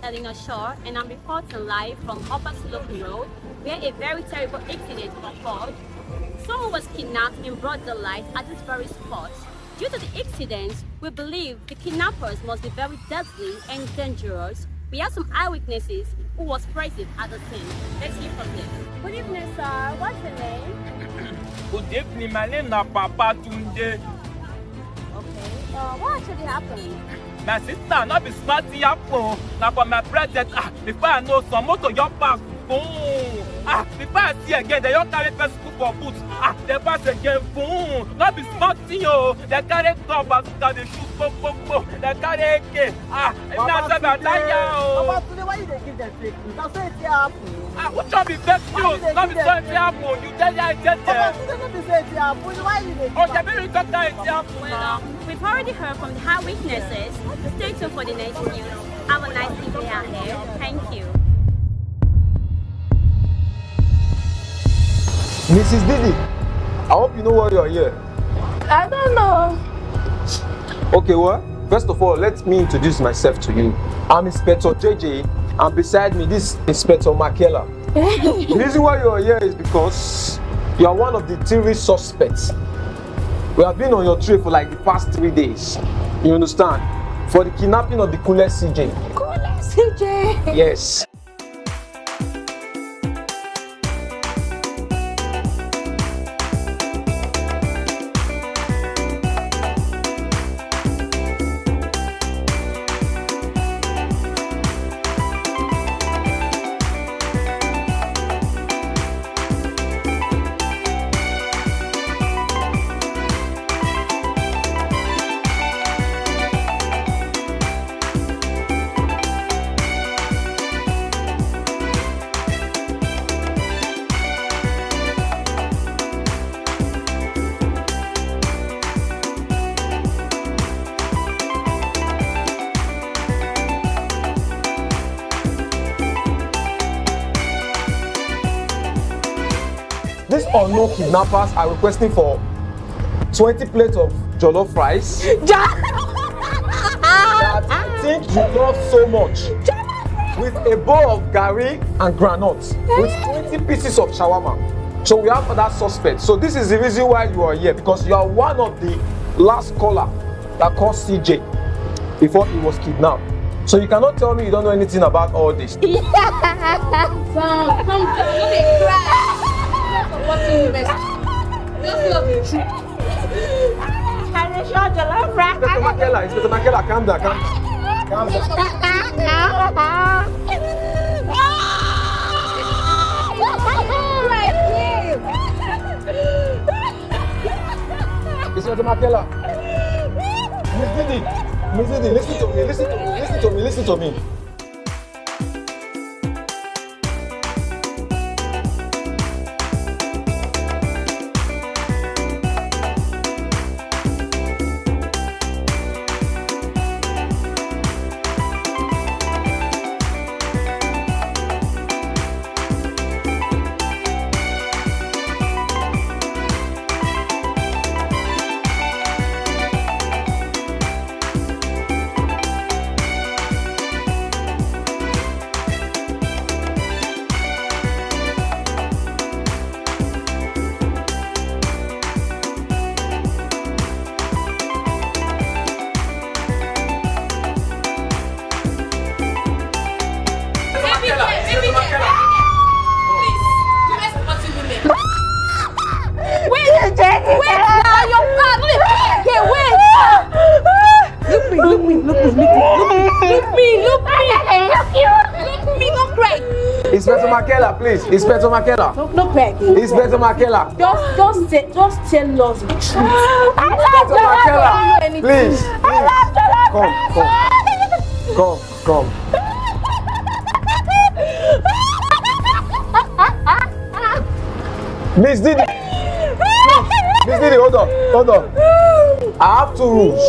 Eleanor Shaw, and I'm reporting live from Upper Slope Road, where a very terrible accident occurred. Someone was kidnapped in broad daylight at this very spot. Due to the accident, we believe the kidnappers must be very deadly and dangerous. We have some eyewitnesses who was present at the scene. Let's hear from them. Good evening, sir. What's your name? Good evening. My name is Papa Tunde. Okay. What actually happened? My sister, not be smarty happen. Now for my present, before I know some motor your back. Boom! Before I see again, they don't carry first school for boots. They pass again, boom! Not be smarty, yo. They carry gun, but they shoot, boom, boom, boom. They carry AK. It's not so bad, Papa, today why you dey give them fake news? That's why it's happen. What job is fake news? Not be so it happen. You tell ya it happen. Papa, today not be say it happen. Why you dey give them? Oh, they very talk that it happen. Well, we've already heard from the eyewitnesses. Stay tuned for the next news. Have a nice evening ahead. Thank you. Mrs. Didi, I hope you know why you're here. I don't know. Okay, well, first of all, let me introduce myself to you. I'm Inspector JJ, and beside me, this is Inspector Makela. The reason why you're here is because you are one of the 3 suspects. We have been on your trail for like the past 3 days. You understand? For the kidnapping of the coolest CJ. Coolest CJ? Yes. These unknown kidnappers are requesting for 20 plates of jollof rice that I think you love so much, with a bowl of gari and granuts, with 20 pieces of shawarma. So we have other suspects. So this is the reason why you are here, because you are one of the last caller that called CJ before he was kidnapped. So you cannot tell me you don't know anything about all this. Come on, don't cry. What's in the mess? Just love the truth. Inspector Makela, calm down, calm down. Inspector Makela. Miss Didi, listen to me. Inspector Makela, please. Inspector Makela. No begging. Inspector Makela. Just tell us the truth. Inspector Makela, please. Come. Miss Didi. Miss Didi, hold on. I have 2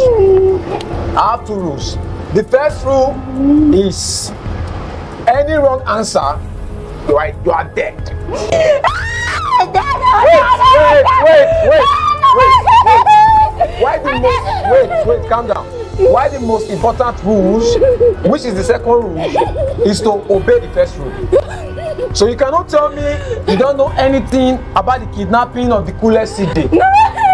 rules. The first rule is any wrong answer, you are dead. Wait. Why the most, wait, calm down. Why the most important rule, which is the second rule, is to obey the first rule. So you cannot tell me you don't know anything about the kidnapping of the coolest CD. No.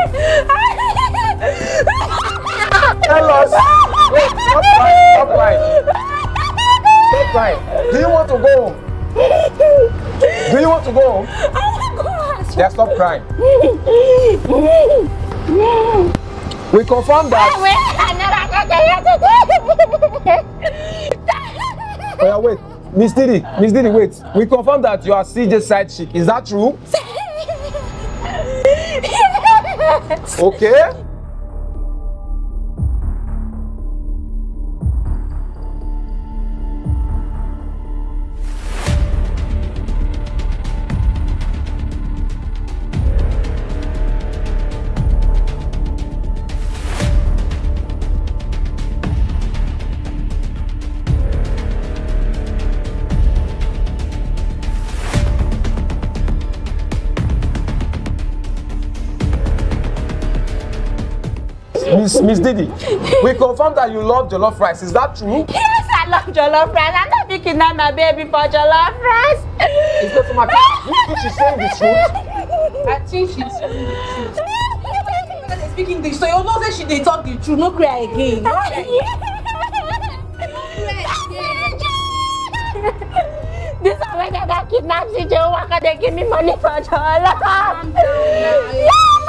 Tell us. Wait, stop crying. Stop crying. Do you want to go home? Do you want to go home? Oh my gosh. Yeah, stop crying. We confirm that. Oh yeah, wait. Miss Didi, wait. We confirm that you are CJ's side chick. Is that true? Yes. Okay. Miss Didi, we confirm that you love jollof rice. Is that true? Yes, I love jollof rice. I'm not picking up my baby for jollof rice. It's not my. Do you think she's saying the truth? I think she's saying the truth. They speak English, so you know that she they talk the truth. No cry again. No cry. This is why they kidnap CJ. Why can't they give me money for jollof? Calm down.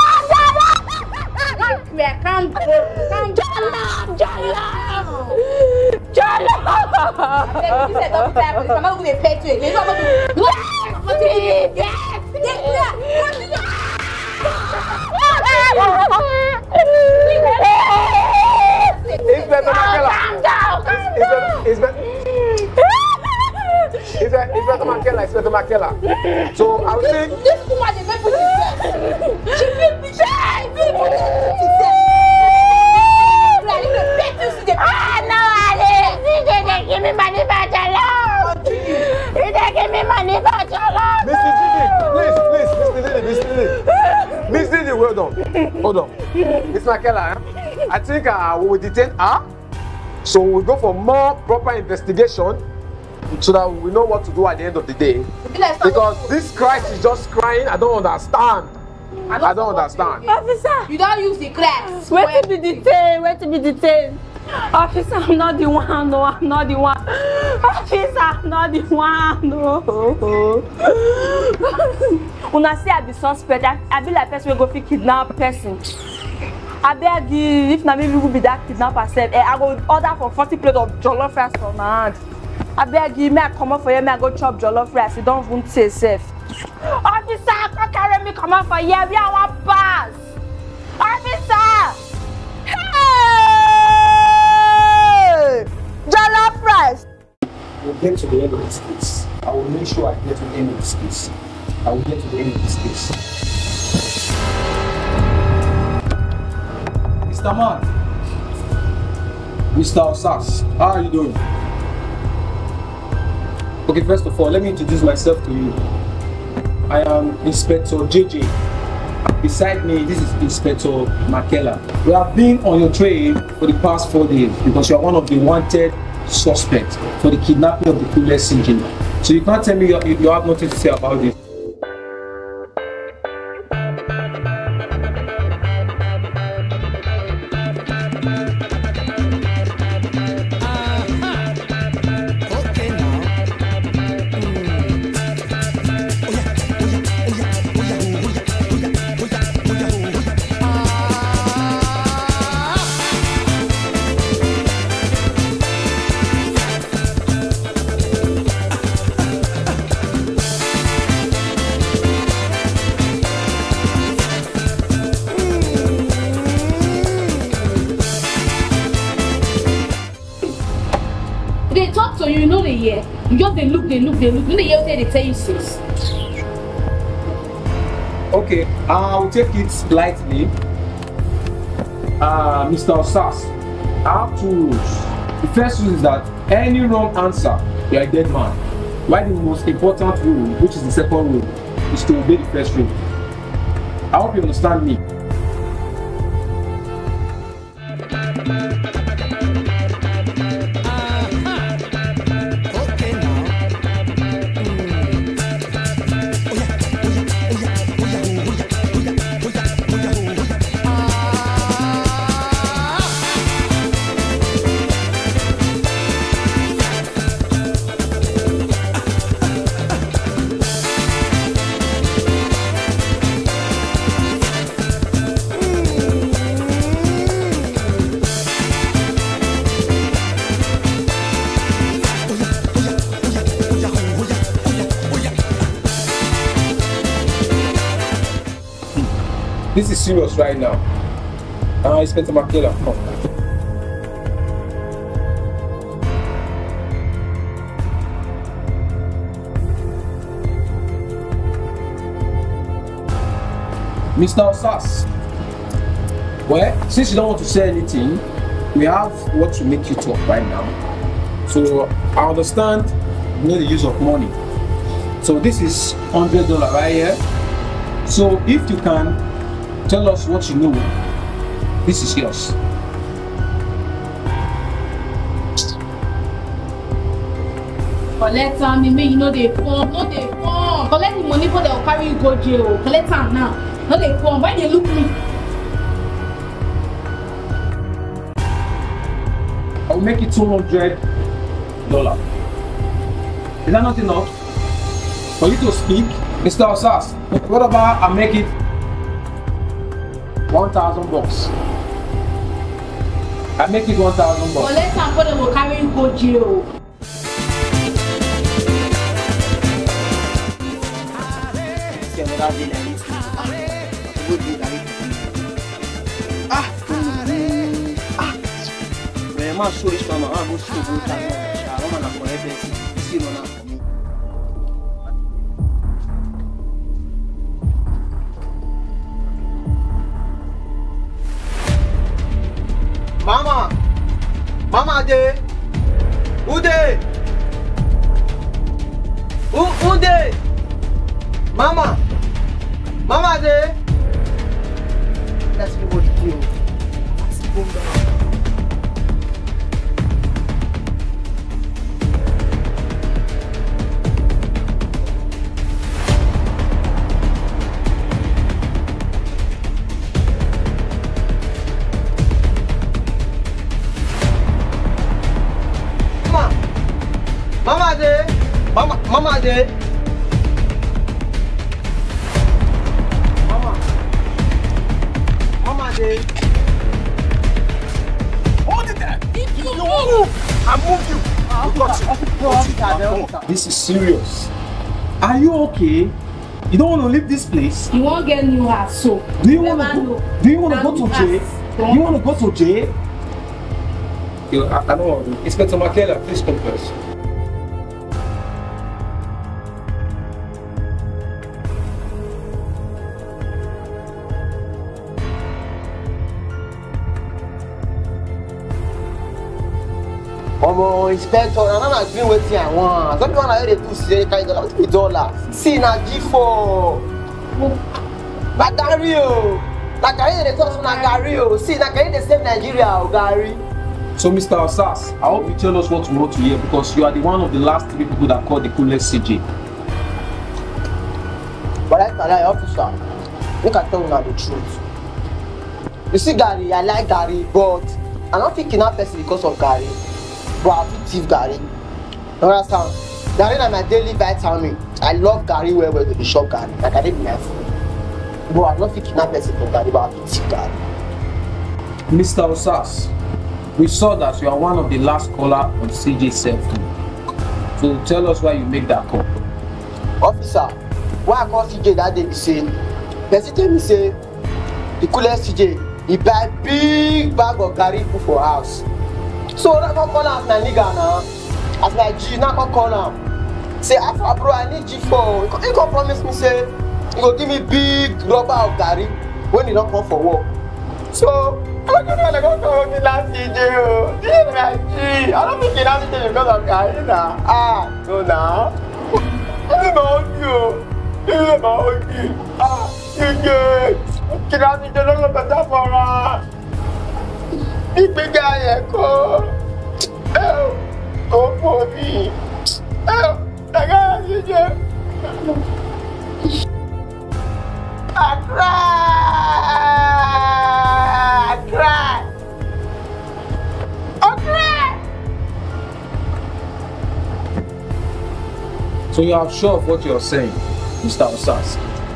Calm down. Jollof. You said don't clap. I'm not going to pay to it. You're not going to. Yes. Inspector Makela. Calm down. Inspector Makela. So I was saying. This woman is not putting herself. She feel me. Give me money for jollof. Give me money for jollof. Miss Didi, hold on. Miss Makela, I think we will detain her. So we'll go for more proper investigation so that we know what to do at the end of the day. Because this Christ is just crying. I don't understand. I don't understand. Officer, you don't use the class. Wait to be detained. Officer, I'm not the one. No, I'm not the one. Officer, I'm not the one. No. When I say I be suspect, I be like person will go fit kidnap person. I beg you, if not maybe will be that kidnapper self, I go order for 40 plates of jollof rice from my hand. I beg you, may I come up for you, may I go chop jollof rice, you don't want to say safe. Officer, come carry me, come up for you, we are one pass. Officer! Hey! Jollof rice! We'll get to the end of this case. I will make sure I get to the end of this case. I will get to the end of this case. Mr. Man, Mr. Osas, how are you doing? Okay, first of all, let me introduce myself to you. I am Inspector JJ. Beside me, this is Inspector Makela. We have been on your trail for the past 4 days because you are one of the wanted suspects for the kidnapping of the coolest engine. So you can't tell me you have nothing to say about this. You know the year. You just they look. You know the year they tell you 6. Okay, I'll take it lightly. Mr. Osas, I have 2 rules. The first rule is that any wrong answer, you are a dead man. Why the most important rule, which is the second rule, is to obey the first rule. I hope you understand me. This is serious right now. Inspector Makela, come. Mr. Osas, well, since you don't want to say anything, we have what to make you talk right now. So I understand you know the use of money. So this is $100 right here. So if you can tell us what you know, this is yours. Collect am, me you know they form, no they form. Collect the money for they'll carry you go jail. Collect am now. No they form. Why they look me? I will make it $200. Is that not enough for you to speak, Mr. Osas? What about I make it $1,000? I make it $1,000. Collect am for they'll carry you go jail. Another day like this. Good day like man, so rich mama, I'm going to go to the woman for everything. See no now for me. Mama de. Who de? Who de? Mama de. Let's see what you do. Mama de. Hold it there! You move! I move you! This is serious. Are you okay? You don't want to leave this place? You won't get new house, so. Do you want to go to jail? Do you want to go to jail? I don't want to. Inspector Makela, please come first. Inspector, I'm not agreeing with you. I want. Don't you want to hear the $2 kind of $3? See, now G4. Nagario. Nagario, the cost of Nagario. See, Nagario, the same Nigeria, Gary. So, Mr. Osas, I hope you tell us what you want to hear because you are the one of the last 3 people that called the coolest CJ. But I lie, officer. Look at tell you the truth. You see, Gary, I like Gary, but I don't think enough person because of Gary. But I will thief Gary. You understand? Gary is my daily vitamin. I love Gary where to the shop Gary. Like I didn't have food. But I don't think enough person from Gary, but I will thief Gary. Mr. Osas, we saw that you are one of the last caller on CJ's cell phone. So tell us why you make that call. Officer, why I call CJ that day, he say, person tell me say, the coolest CJ, he buy big bag of Gary put for house. So I can call am as my nigga now, as my G, now I can call am. Say, Alpha bro, I need G4. He can promise me say, he go give me big rubber of Gary when he don't come for work. So I don't know go come with last CJ. This is my G. I don't think he has to because of Gary now. No now. This is about you. This is about you. CJ. Can I be the long better for us? Big guy, go for me. I got you. I cry. So you are sure of what you are saying, Mr. Osas?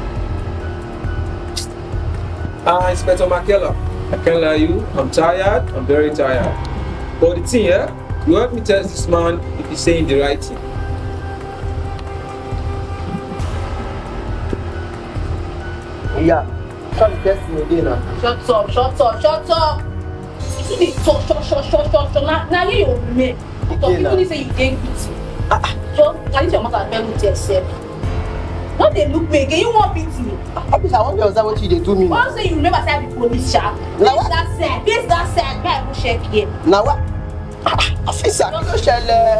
Inspector Makela, I can't lie you, I'm tired, I'm very tired. But the thing here, you help me test this man if he's saying the right thing. Yeah, Try the person again now. Shut up. You dey talk. Now you will remain. Because people dey say you get pity. Just carry your mouth and tell with yourself. Don't they look me again? You want pity? Officer, I want to observe what you dey do me. Once say you remember say I be police shark. Now what? Face that side. Guy go check here. Now what? Officer, kí ló ṣẹlẹ̀?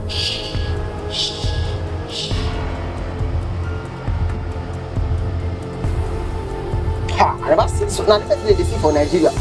I never seen so. Now the first day they see for Nigeria.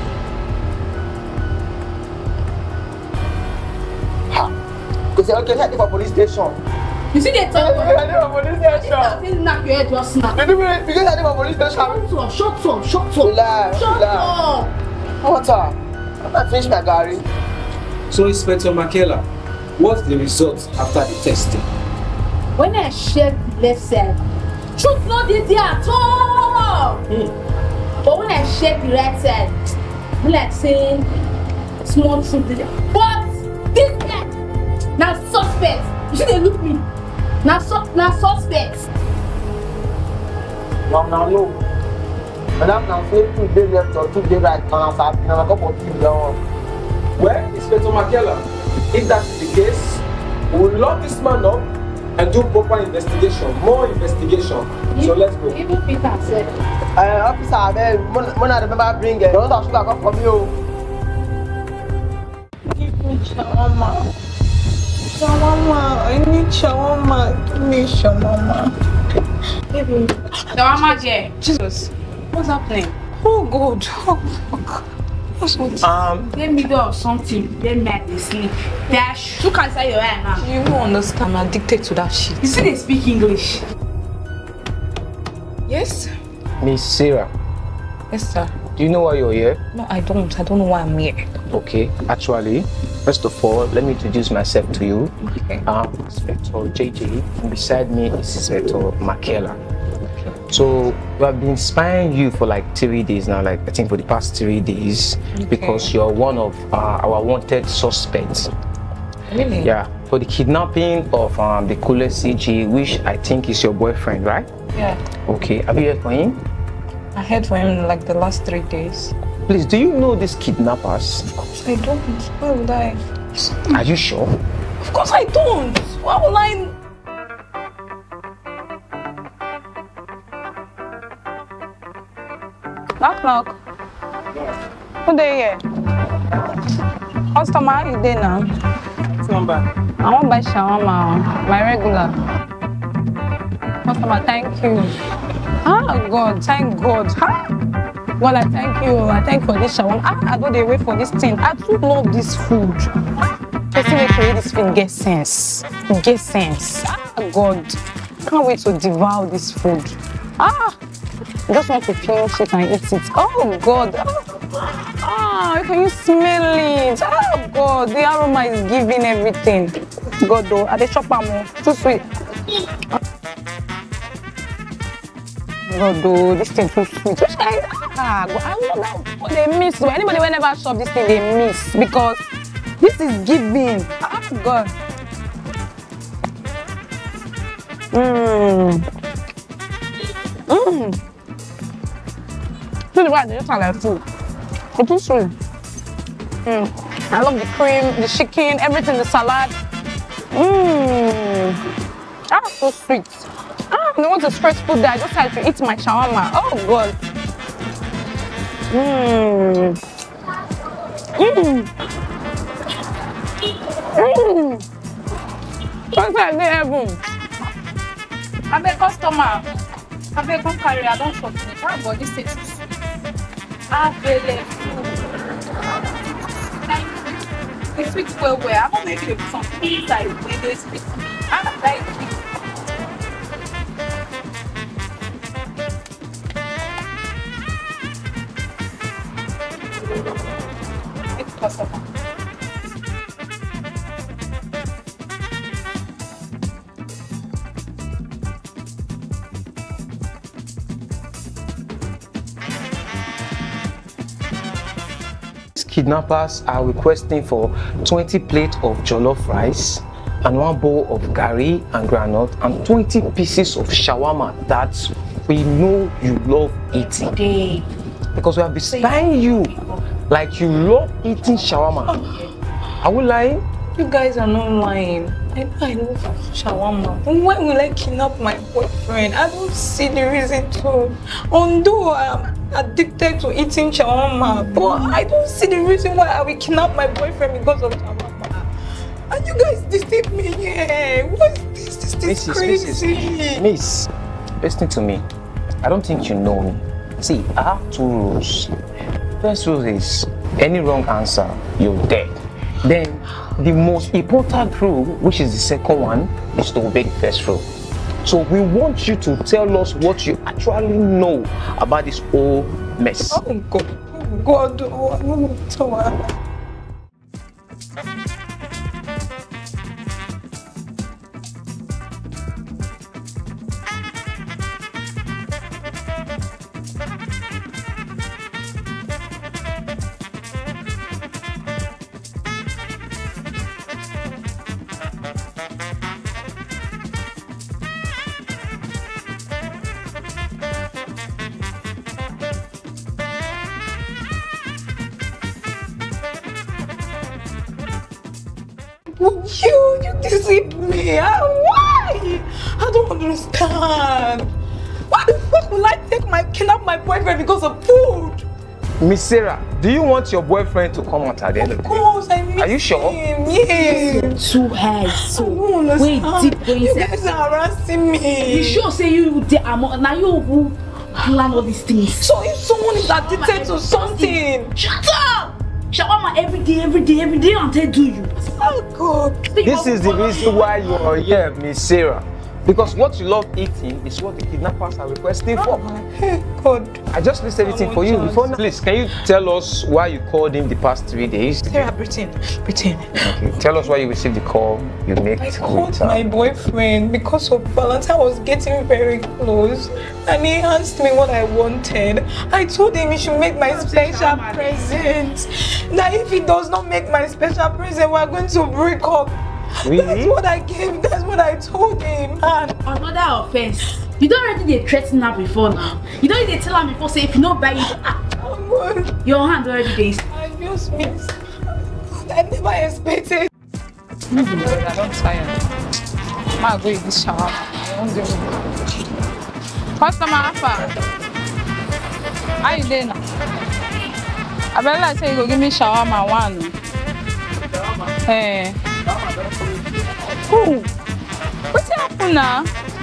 Because okay, let's go for police station. You see they talk. Police station. This knock your head just snap. Because I go for police station. Shut up. Relax. What's up? I'm not finished my Gary. So, Inspector Makela, what's the result after the testing? When I check the left side, truth no dey there at all. But when I check the right side, I like say small truth dey there. But this guy, na suspect. You see they look me. Na suspect. No. Madam, now say 2 days left or 2 days right now. I'm a couple of things down. Well, Inspector Makela, if that is the case, we will lock this man up and do proper investigation, more investigation. So let's go. Even Peter said. Officer, I remember bring it. Don't sugar come from you. Give me shawarma. I need shawarma. Give me shawarma. Give me. Shawarma, Jay. Jesus. What's happening? Oh God. Oh fuck. What's with They're middle of something. They mad, they sleep. They are shook inside your eye now. you won't understand. I'm addicted to that shit. You see they speak English. Yes? Miss Sarah, Yes, sir. do you know why you're here? No, I don't. I don't know why I'm here. Okay, actually, first of all, let me introduce myself to you. Okay. Inspector JJ, and beside me is Inspector Makela. So we have been spying you for like 3 days now, like I think for the past 3 days, because you're one of our wanted suspects. Really? Yeah, for the kidnapping of the coolest CG, which I think is your boyfriend, right? Yeah. Okay, have you heard from him? I heard from him like the last 3 days. Please, do you know these kidnappers? Of course I don't. Why would I? Are you sure? Of course I don't. Why would I? Knock. Who there here? Customer, how you there now? Number. I want buy shawarma, my regular. Customer, thank you. Ah, God, thank God. Ah, God, I thank you. I thank you for this shawarma. I don't dey wait for this thing. I too love this food. Person wey create this food get sense. Get sense. Ah, God, can't wait to devour this food. Ah, I just want to finish it and eat it. Oh, God. Ah, can you smell it? Oh, God, the aroma is giving everything. God, though, I dey chop am too sweet. God, though, this thing too sweet. God, I know that they miss. Anybody who never shop this thing, they miss because this is giving. Oh, God. So the way they just like food. It's too sweet. I love the cream, the chicken, everything, the salad. That's so sweet. I don't want to stress food that I just had to eat my shawarma. Oh God. What's that heaven? I beg customer. I beg come carry. I don't shop finish. How about this thing? It's sweet well. I'm gonna make you some inside when they speak to me. I like it. It's customer. Kidnappers are requesting for 20 plates of jollof rice and 1 bowl of gari and granite and 20 pieces of shawarma. That's we know you love eating. Because we have been spying you like you love eating shawarma. Are we lying? You guys are not lying. I love shawarma. When will I kidnap my boyfriend? I don't see the reason to. Although I'm addicted to eating shawarma, but I don't see the reason why I will kidnap my boyfriend because of shawarma. And you guys deceive me here. What is this? This is crazy. Miss, listen to me. I don't think you know me. See, I have 2 rules. First rule is any wrong answer, you're dead. Then the most important rule, which is the second one, is to obey the first rule. So we want you to tell us what you actually know about this whole mess. Oh God, oh, I don't know what. You deceived me. Why? I don't understand. Why the fuck will I kidnap my boyfriend because of food? Miss Sarah, do you want your boyfriend to come out at the end of the day? Of course, I miss Are you sure? him. Yes. Too high, so Wait, deep going. You guys are harassing me. You sure say you there now you who plan all these things. So if someone is addicted to something, shut up! Shawarma every day until do you. Oh God. This is the reason why you are here, Miss Sarah. Because what you love eating is what the kidnappers are requesting for. Hey God. I just list everything for you before now. Please, can you tell us why you called him the past 3 days? Sarah, pretend. Okay, tell us why you received the call you made. I called my boyfriend because of Valentine was getting very close and he asked me what I wanted. I told him he should make my special present. That if he does not make my special present, we're going to break up. Really? That's what I gave, that's what I told him. And another offense. You don't already threaten her before now. You don't even tell her before say if you don't buy it, your hand already days. I just miss. I never expected. I don't tire. I'll go eat this shower. Customer Alpha. How you doing now? I better like say you go give me shawarma one. Hey. Ooh. What's happening now?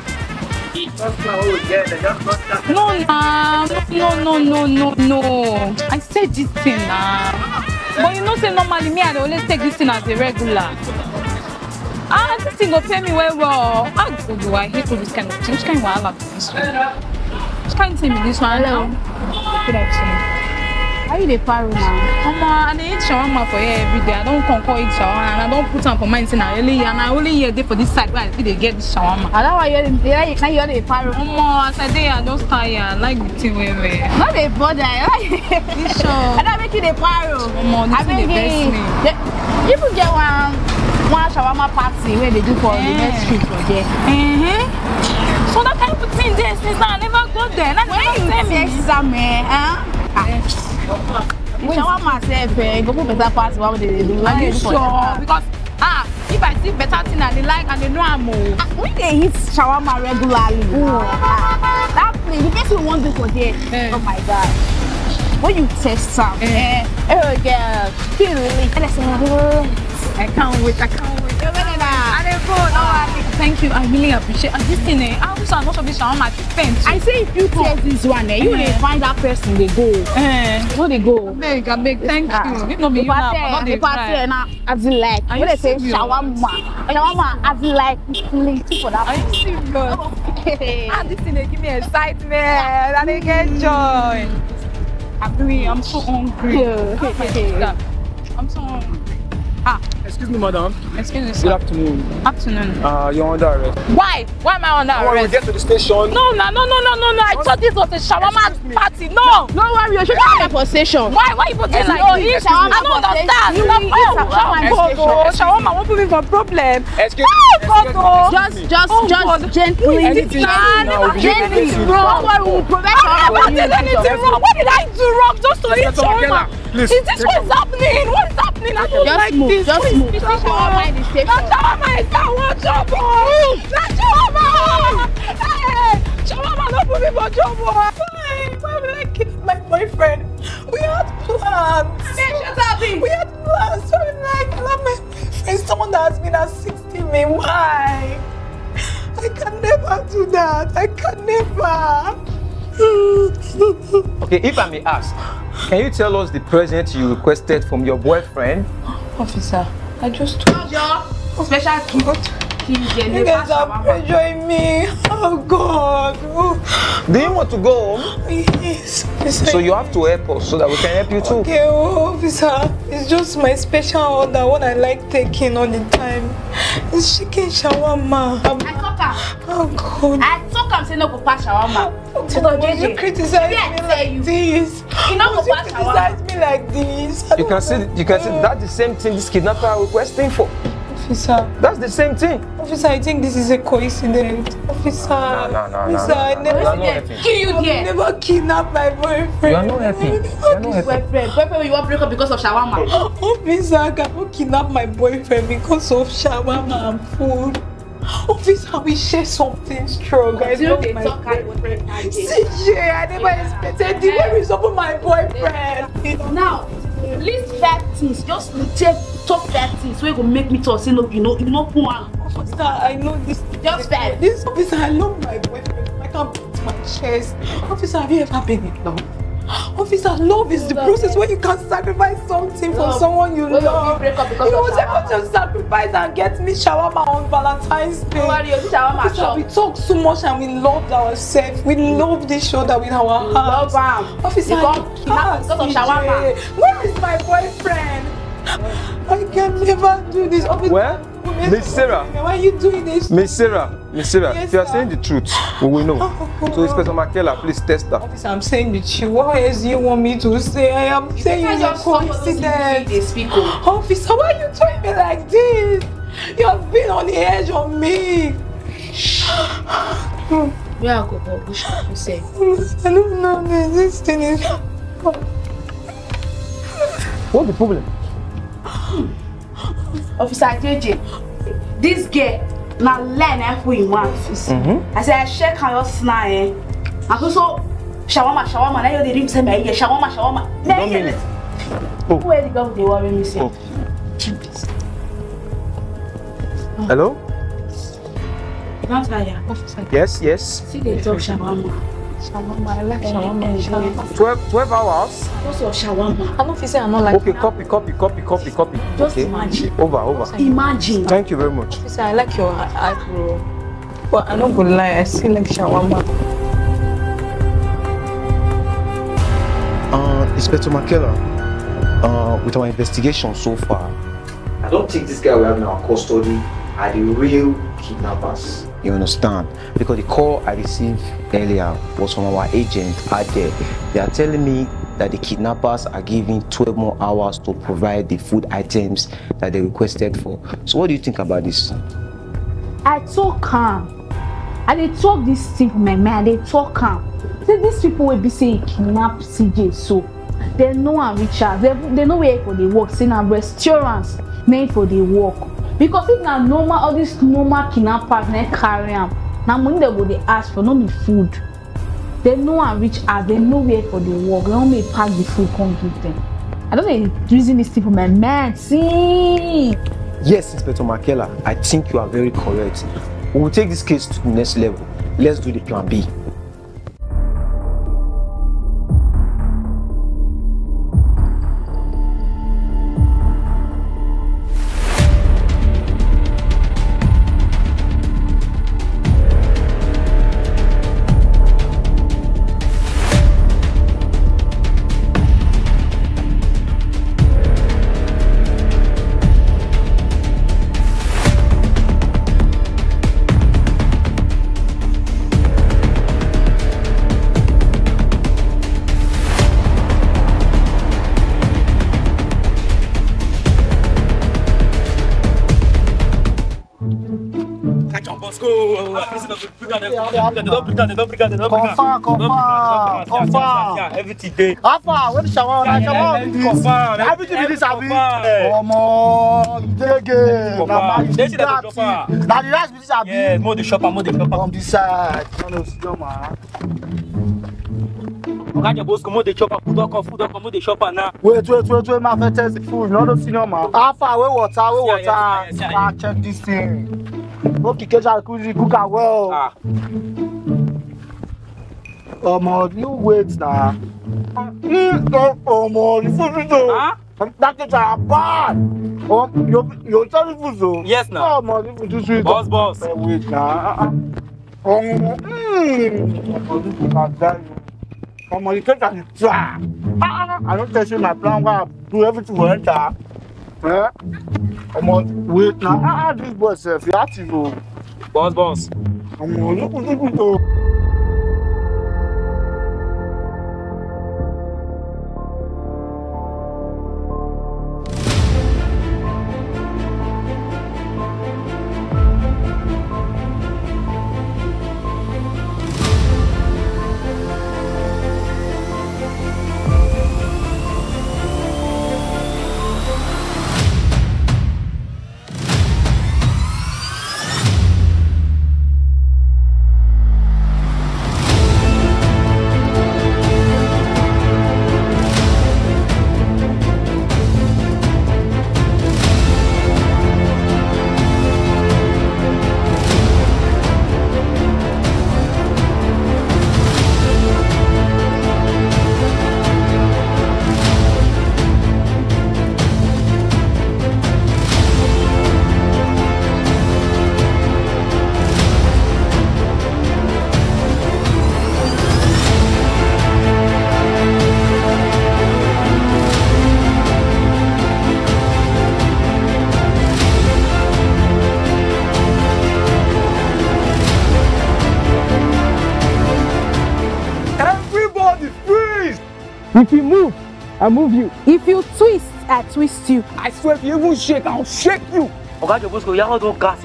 No. I said this thing now. But you know say normally me I always take this thing as a regular. This thing will pay me well. How good do I hate all this kind of thing? Which kind of wahala this one? Which kind of thing is this one? Hello. Good afternoon. How you dey paro now? I dey eat shawarma for here every day. I don't conquer eat shawarma and I don't put am for mind say na only here dey for this side where I still dey get this shawarma. I don't want you dey paro. As I dey I just tired. I like the thing well. Not dey bother. This show. I don't make you dey paro. This thing dey vex me. People get one shawarma party where they do for the next street for there. So that kind of thing there since I never go there. When you take exam, shawarma sef, go put better party what they do. Are you sure? Because if I see better thing and they like and they know I'm more. When they eat shawarma regularly, that place, the person who wants to for there. Oh my God. When you taste some, oh girl, feel really. I can't wait. Thank you. I really appreciate this thing. I also am not sure this shawarma different. I say if you taste this one, you will find that person they go. No, they go. I beg. Thank you. If not be you now, not the party now. As in like, when they say shawarma, as in like, for that. Are you serious? This thing they give me excitement and they get joy. I'm so hungry. Okay. I'm so hungry. Excuse me, madam. Excuse me, Good sir. afternoon. Afternoon. You're under arrest. Why? Why am I under When we arrest? get to the station. No. I thought this was a shawarma party. No. No worry, you should come for station. Why you put it like this? shawarma I don't for understand. station. You eat shawarma for Shawarma won't put me for problem. Excuse me. Just gently. Anything Gently. Don't worry, we'll provide I shawarma. did anything wrong. What did I do wrong just to eat Inspector shawarma? Makela, please, Is this what's happening? What is happening? I don't like this. Just move. This is Shawarma in the station. That shawarma is not one trouble. That shawarma. Hey, shawarma don't put me for trouble. Why will I kiss my boyfriend? We had plans. We had plans. So I'm like, I love my boyfriend. Someone that has been assisting me. Why? I can never do that. I can never. Okay, if I may ask, can you tell us the present you requested from your boyfriend? Officer, I just told you. Special You guys are pressuring me. Oh God. Do you want to go home? Yes. So you have to help us so that we can help you too. Okay, officer. It's just my special order, what I like taking all the time. It's chicken shawarma. I talk am. Oh God. I talk am say no go pass shawarma. Why you criticize me like this? You no go You pass shawarma. criticize me like this. You can see that's the same thing this kidnapper are requesting for. Officer. That's the same thing. Officer, I think this is a coincidence. Officer. No. Officer, I You are not never helping. Kill you I there. never kidnapped my boyfriend. You are not helping. You are not helping. Boyfriend, you want break up because of shawarma? Officer, I cannot kidnap my boyfriend because of shawarma and food. Officer, we share something strong. I You love dey my talk carry boyfriend. boyfriend. CJ, I never expected the way you support my boyfriend. Now, list 5 things. Just take top 5 things wey go make me talk say no, you no put am. Officer, I know this. Just 5. This officer, I love my boyfriend. I can't beat my chest. Officer, have you ever been in love? Officer, love is the process where you can sacrifice something for someone you love. Break up because You of was able to sacrifice and get me shawarma on Valentine's Day. Don't worry, you shawarma Officer, shop. we talk so much and we loved ourselves. We loved each other with our hearts. Love am. Officer, You come kidnap because of shawarma. Where is my boyfriend? I can never do this. Officer, Well, Miss Sarah. why are you doing this? Miss Sarah, Yes, if you are sir. saying the truth, we will know. So Inspector Makela, please test her. Officer, I'm saying the truth. What else do you want me to say? I am saying it's a coincidence. They speak. Oh. Officer, why are you doing me like this? You have been on the edge of me. Where I go, but we should say. I don't know this thing is. What's the problem? Officer JJ, this girl na lie na who you want. I say I check her just now and also shawarma na you dey ring say me here shawarma. Don't mean it. Oh. Where the girl dey worry me say? Oh. Hello? Not tire. Yes. See they talk shawarma. Shawarma, I like shawarma. 12 hours? Also shawarma. I don't feel say I don't like. Okay, copy. Just Okay. imagine. Over. Imagine. Thank you very much. Officer, I like your eyebrow. But I don't go lie, I still like shawarma. Inspector Makela, with our investigation so far, I don't think this guy we have in our custody are the real kidnappers. You understand? Because the call I received earlier was from our agent out there. They are telling me that the kidnappers are giving 12 more hours to provide the food items that they requested for. So what do you think about this? I talk calm. I dey talk this thing for my mind. I dey talk calm. Say these people will be saying kidnap CJ so. They know am reach out. They know where for the work. Say na restaurants made for the work. Because if na normal, all these normal kidnappers na carry am, na money they go dey ask for, no be food. They know am reach out. They know where for the work. They don't make pack the food come give them. I don't know reason this thing for my mind. See. Yes, Inspector Makela, I think you are very correct. We will take this case to the next level. Let's do the plan B. Confirm. Everything day. How far? When the shower? Everything be this, abi. Omo, you dey again. Now the rest be this, abi. Yeah, more the shopper. From this side. No, still man. Oga Bosco, more the chopper. Food up, more the shopper now. Wait, my friend test the food. You don't see no man. How far? Where water? Ah, check this thing. Okay, Keja cook am well. Omo, you wait now. Omo, the food is that is bad. You tell the food so? Yes, now. Omo, the food is sweet. Boss. Wait now. Omo, Omo, you can't try. I don't tell you my plan. I do everything for enter. Omo, wait now. This boy self, you have to go. Boss. Omo, look. If you move, I move you. If you twist, I twist you. I swear if you even shake, I'll shake you. Oga Bosco, you don't gas.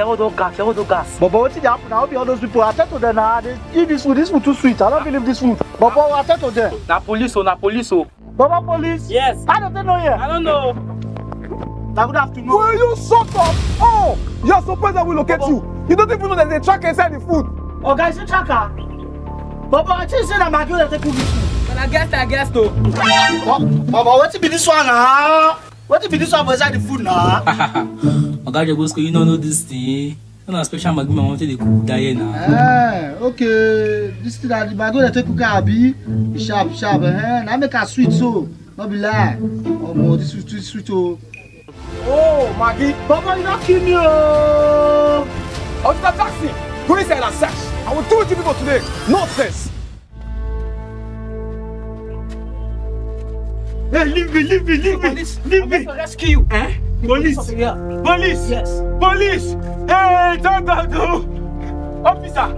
But what did happen? I'll be all those people. I tell to them now, they eat this food too sweet. I don't believe this food. But I tell to them. Na police. Baba police? Yes. How does they know here? I don't know. I would have to know. Will you shut up? Oh, you're surprised I will locate you. You don't even know there's a tracker inside the food. Oh, guys, it's a tracker. Baba, I think say that my girl take cook this food. Well, I guess though. Baba, what be this one now? What be this one inside the food now? Oga Bosco, you don't know this thing. You know, special magma wanted to cook that now. Okay. This thing that my girl take cook abi sharp. Now make her sweet so. Not be lie. Oh, this is sweet oh. Oh, Maggie. Baba, you not kill me oh. Officer Taxi, go inside and search. I will do it to people today. Nonsense. Hey, leave me. Police. Leave me. To rescue you. Police. Police. Yes. Police. Hey, don't. Officer.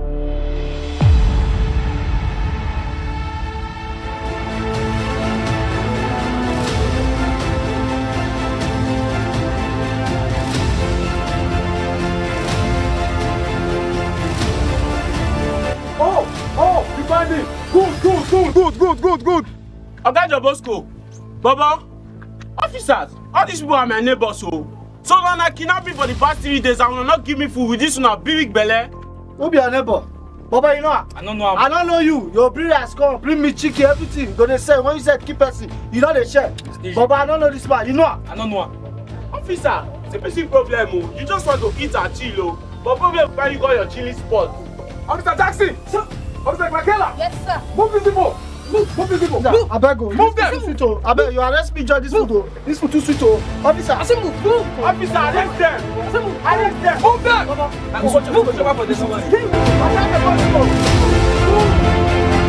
Oh, you find it. Good. Oga Bosco, Baba, officers, all these people are my neighbors, so when I kidnapped for the past 3 days, I will not give me food with this one big belly. Who be your neighbor? Baba, you know her? I don't know. I don't know you. Your breeder has come, bring me chicken, everything. Go they say when you said keep person, you know they share. Baba, I don't know this man. You know her? I don't know. Officer, it's a basic problem. You just want to eat and chill, but problem where you got your chilling spot. Officer Taxi. Sir. Officer Makela. Yes, sir. Move these people. Move these people. Yeah, I beg you. Move them. I beg you arrest me, judge this food. Oh. This food too sweet. Oh. Officer. Officer, arrest them. Move them. Move for this one. Move.